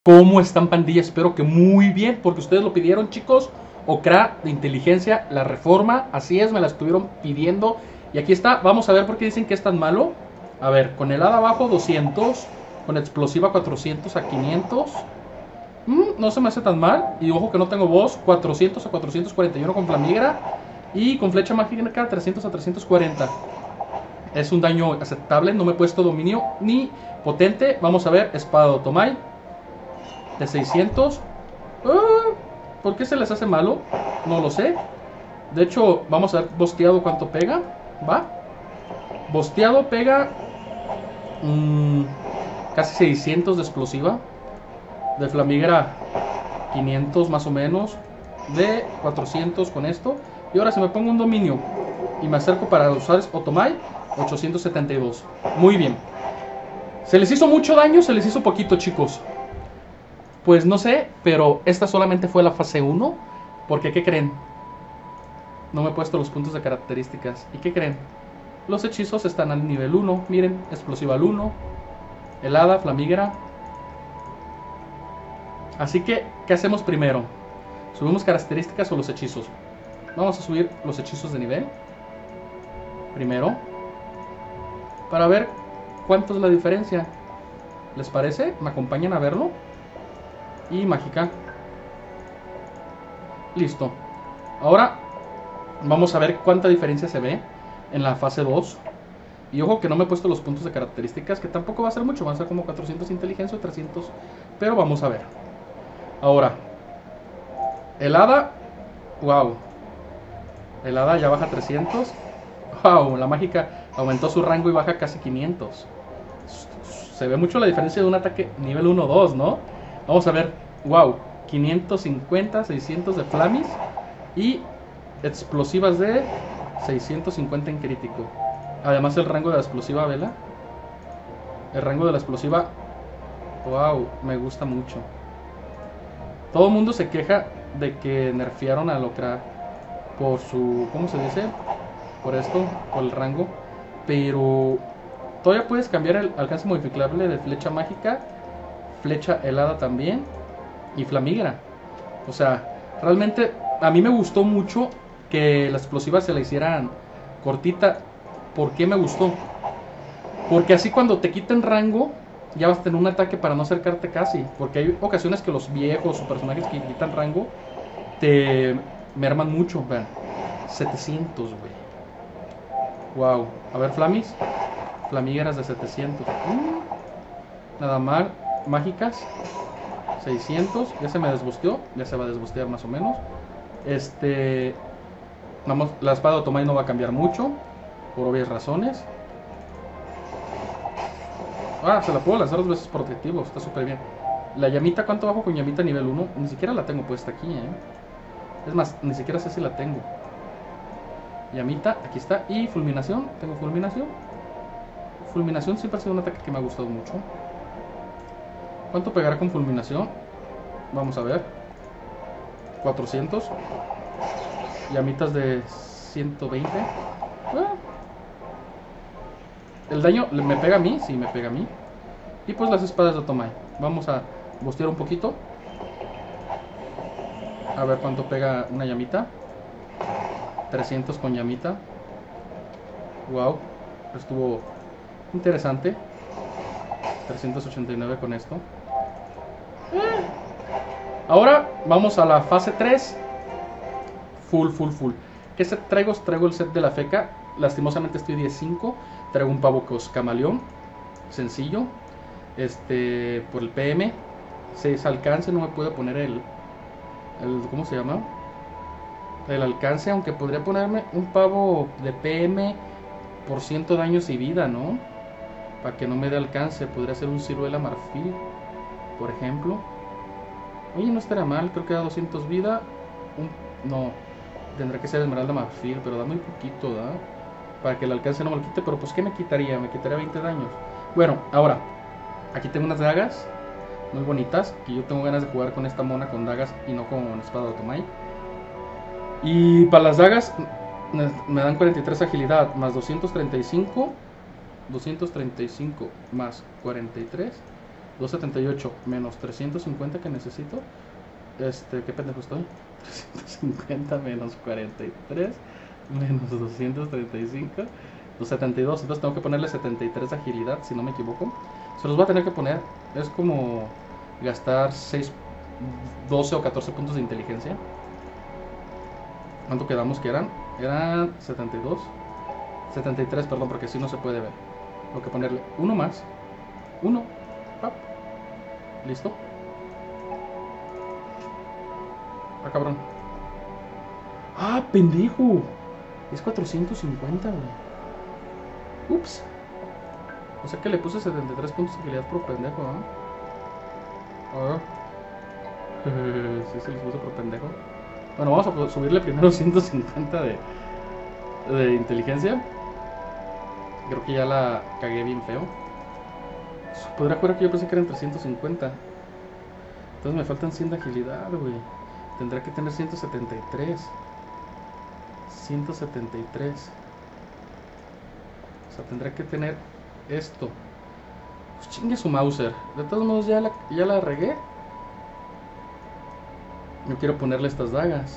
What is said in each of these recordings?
¿Cómo están, pandilla? Espero que muy bien, porque ustedes lo pidieron, chicos. Okra de inteligencia, la reforma, así es, me la estuvieron pidiendo. Y aquí está, vamos a ver por qué dicen que es tan malo. A ver, con helada abajo 200, con explosiva 400 a 500. No se me hace tan mal. Y ojo que no tengo voz, 400 a 441 con flamigra. Y con flecha mágica 300 a 340. Es un daño aceptable, no me he puesto dominio ni potente. Vamos a ver, espada de Otomai de 600. ¿Por qué se les hace malo? No lo sé. De hecho, vamos a ver bosteado cuánto pega. ¿Va? Bosteado pega casi 600 de explosiva. De flamigra 500 más o menos. De 400 con esto. Y ahora si me pongo un dominio y me acerco para usar Otomai, 872. Muy bien. ¿Se les hizo mucho daño? ¿Se les hizo poquito, chicos? Pues no sé, pero esta solamente fue la fase 1. Porque, ¿qué creen? No me he puesto los puntos de características. ¿Y qué creen? Los hechizos están al nivel 1. Miren, explosiva al 1. Helada, flamígera. Así que, ¿qué hacemos primero? ¿Subimos características o los hechizos? Vamos a subir los hechizos de nivel primero, para ver cuánto es la diferencia. ¿Les parece? ¿Me acompañan a verlo? Y mágica. Listo. Ahora vamos a ver cuánta diferencia se ve en la fase 2. Y ojo que no me he puesto los puntos de características, que tampoco va a ser mucho, va a ser como 400 inteligencia o 300. Pero vamos a ver. Ahora, helada. Wow. Helada ya baja 300. Wow, la mágica aumentó su rango y baja casi 500. Se ve mucho la diferencia de un ataque nivel 1-2, ¿no? Vamos a ver. Wow, 550, 600 de flamis y explosivas de 650 en crítico. Además el rango de la explosiva, ¿vela? El rango de la explosiva, wow, me gusta mucho. Todo el mundo se queja de que nerfearon a Okra por su, ¿cómo se dice? Por esto, por el rango. Pero todavía puedes cambiar el alcance modificable de flecha mágica, flecha helada también y flamigra. O sea, realmente a mí me gustó mucho que la explosiva se la hicieran cortita. ¿Por qué me gustó? Porque así cuando te quiten rango, ya vas a tener un ataque para no acercarte casi. Porque hay ocasiones que los viejos o personajes que quitan rango te merman mucho. Vean, 700, güey. Wow. A ver, flamis. Flamígeras de 700. Nada mal. Mágicas. 600. Ya se me desbusteó. Ya se va a desbustear más o menos. Vamos, la espada de Otomai no va a cambiar mucho. Por obvias razones. Se la puedo lanzar 2 veces por objetivo. Está súper bien. La llamita, ¿cuánto bajo con llamita nivel 1? Ni siquiera la tengo puesta aquí, Es más, ni siquiera sé si la tengo. Llamita, aquí está. Y fulminación, tengo fulminación. Fulminación siempre ha sido un ataque que me ha gustado mucho. ¿Cuánto pegará con fulminación? Vamos a ver. 400. Llamitas de 120. El daño me pega a mí, sí me pega a mí. Y pues las espadas de Otomai. Vamos a bostear un poquito. A ver cuánto pega una llamita. 300 con llamita. Wow, estuvo interesante. 389 con esto. Ahora vamos a la fase 3. Full. ¿Qué set traigo? Traigo el set de la feca. Lastimosamente estoy 10-5. Traigo un pavo camaleón. Sencillo. Por el PM. 6 alcance. No me puedo poner el ¿cómo se llama? El alcance. Aunque podría ponerme un pavo de PM por 100 daños y vida, ¿no? Para que no me dé alcance. Podría ser un ciruela marfil, por ejemplo. Oye, no estaría mal. Creo que da 200 vida. No, tendrá que ser esmeralda marfil, pero da muy poquito, ¿da? Para que el alcance no me lo quite. Pero pues, ¿qué me quitaría? Me quitaría 20 daños. Bueno, ahora, aquí tengo unas dagas muy bonitas, que yo tengo ganas de jugar con esta mona con dagas y no con espada de Otomai. Y para las dagas me dan 43 agilidad, más 235 más 43, 278 menos 350 que necesito. ¿Qué pendejo estoy? 350 menos 43 menos 235, 272. Entonces tengo que ponerle 73 de agilidad, si no me equivoco. Se los voy a tener que poner. Es como gastar 6, 12 o 14 puntos de inteligencia. ¿Cuánto quedamos que eran? Eran 72. 73, perdón, porque si no se puede ver. Tengo que ponerle uno más. Uno. ¡Pap! Listo. Ah, cabrón. ¡Ah, pendejo! Es 450, güey. Ups. O sea que le puse 73 puntos de agilidad por pendejo, ¿no? Sí, se les puso por pendejo. Bueno, vamos a subirle primero 150 de inteligencia. Creo que ya la cagué bien feo. Podría jurar que yo pensé que eran 350. Entonces me faltan 100 de agilidad, güey. Tendrá que tener 173. 173. O sea, tendrá que tener esto. Pues chingue su Mauser. De todos modos ya la regué. Yo quiero ponerle estas dagas.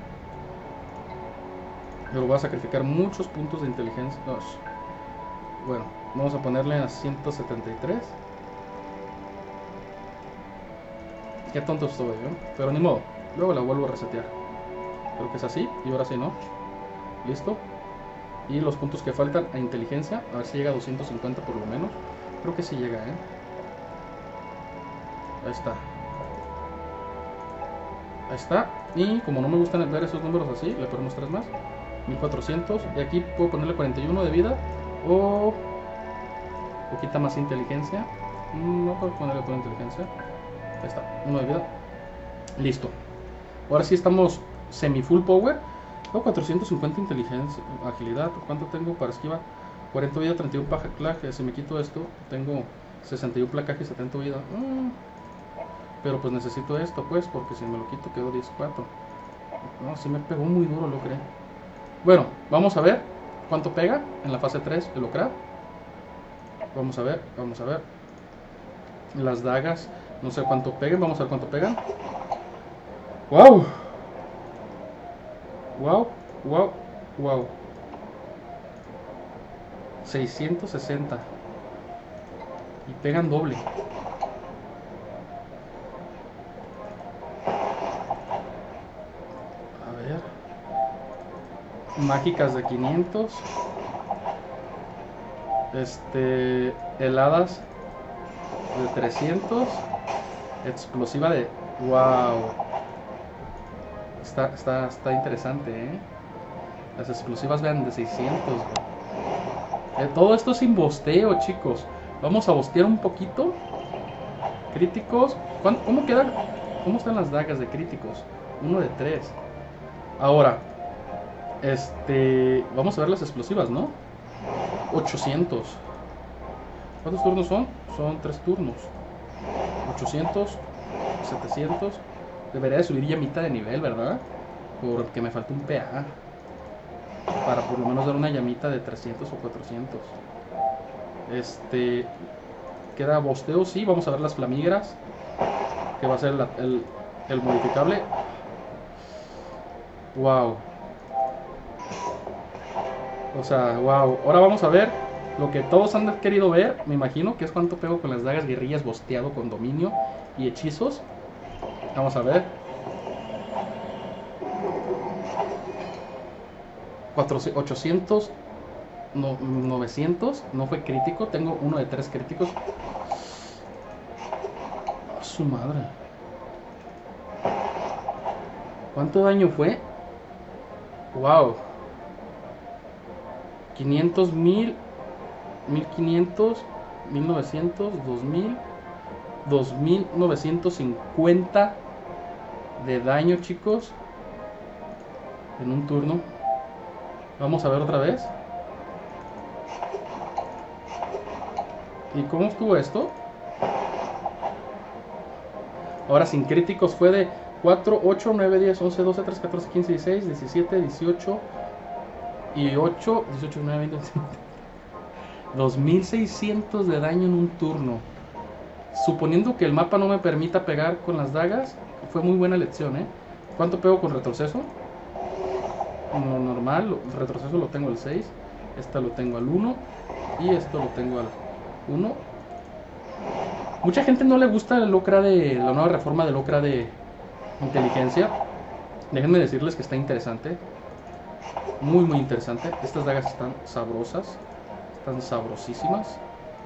Pero voy a sacrificar muchos puntos de inteligencia. Bueno, vamos a ponerle a 173. Qué tonto estoy, ¿eh? Pero ni modo. Luego la vuelvo a resetear. Creo que es así. Y ahora sí, ¿no? Listo. Y los puntos que faltan a inteligencia. A ver si llega a 250 por lo menos. Creo que sí llega, ¿eh? Ahí está. Ahí está. Y como no me gustan ver esos números así, le ponemos 3 más. 1400. Y aquí puedo ponerle 41 de vida. O poquita más inteligencia. No puedo ponerle toda inteligencia. Ahí está. 1 de vida. Listo. Ahora sí estamos semi full power. Tengo 450 inteligencia, agilidad. ¿Cuánto tengo para esquiva? 40 vida, 31 placaje. Si me quito esto, tengo 61 placaje y 70 vida. Pero pues necesito esto, pues, porque si me lo quito quedo 14. No, si me pegó muy duro, lo creo. Bueno, vamos a ver cuánto pega en la fase 3 el Ocra. Vamos a ver. Las dagas, no sé cuánto peguen. Vamos a ver cuánto pegan. ¡Wow! Wow. 660. Y pegan doble. A ver. Mágicas de 500. Heladas de 300. Explosiva de... ¡Wow! Está interesante, ¿eh? Las explosivas, vean, de 600. Todo esto sin bosteo, chicos. Vamos a bostear un poquito. Críticos. ¿Cómo quedan? ¿Cómo están las dagas de críticos? 1 de 3. Ahora, vamos a ver las explosivas, ¿no? 800. ¿Cuántos turnos son? Son 3 turnos. 800, 700. Debería de subir ya mitad de nivel, ¿verdad? Porque me falta un PA. Para por lo menos dar una llamita de 300 o 400. Queda bosteo, sí. Vamos a ver las flamígeras. Que va a ser el modificable. Wow. O sea, wow. Ahora vamos a ver lo que todos han querido ver. Me imagino que es cuánto pego con las dagas guerrillas bosteado con dominio y hechizos. Vamos a ver. 800, 900. No fue crítico. Tengo 1 de 3 críticos. Oh, su madre. ¿Cuánto daño fue? Wow. 500, 1000, 1500, 1900, 2000, 2950 de daño, chicos, en un turno. Vamos a ver otra vez. ¿Y cómo estuvo esto? Ahora sin críticos fue de 4, 8, 9, 10, 11, 12, 13, 14, 15, 16, 17, 18 y 8, 18, 19, 20, 21. 2600 de daño en un turno. suponiendo que el mapa no me permita pegar con las dagas, fue muy buena elección, ¿eh? ¿Cuánto pego con retroceso? Lo normal, el retroceso lo tengo al 6, esta lo tengo al 1 y esto lo tengo al 1. Mucha gente no le gusta el Locra de la nueva reforma de Locra de inteligencia. Déjenme decirles que está interesante, muy muy interesante. Estas dagas están sabrosas, están sabrosísimas.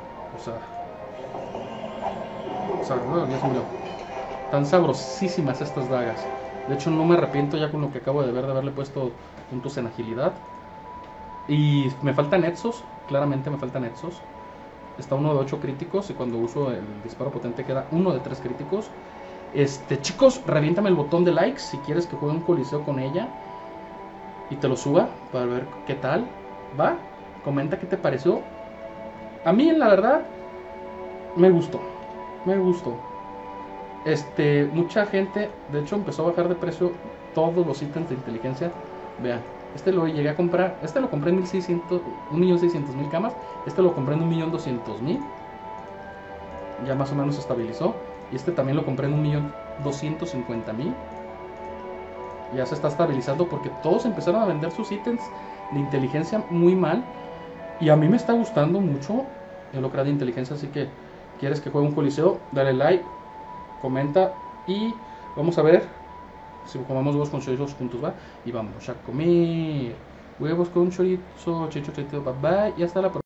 No, ya se murió. Están sabrosísimas estas dagas. De hecho no me arrepiento ya con lo que acabo de ver de haberle puesto puntos en agilidad. Y me faltan Exos, claramente me faltan Exos. Está uno de 8 críticos y cuando uso el disparo potente queda uno de 3 críticos. Chicos, reviéntame el botón de likes si quieres que juegue un coliseo con ella y te lo suba para ver qué tal va. Comenta qué te pareció. A mí la verdad me gustó. Mucha gente de hecho empezó a bajar de precio todos los ítems de inteligencia. Vean, lo llegué a comprar, lo compré en 1.600.000 camas. Lo compré en 1.200.000. Ya más o menos se estabilizó. Y también lo compré en 1.250.000. Ya se está estabilizando porque todos empezaron a vender sus ítems de inteligencia muy mal. Y a mí me está gustando mucho el Locra de inteligencia. Así que, ¿quieres que juegue un coliseo? Dale like, comenta y vamos a ver si comamos huevos con chorizos juntos, ¿va? Y vamos a comer huevos con chorizo, chicho, bye bye y hasta la próxima.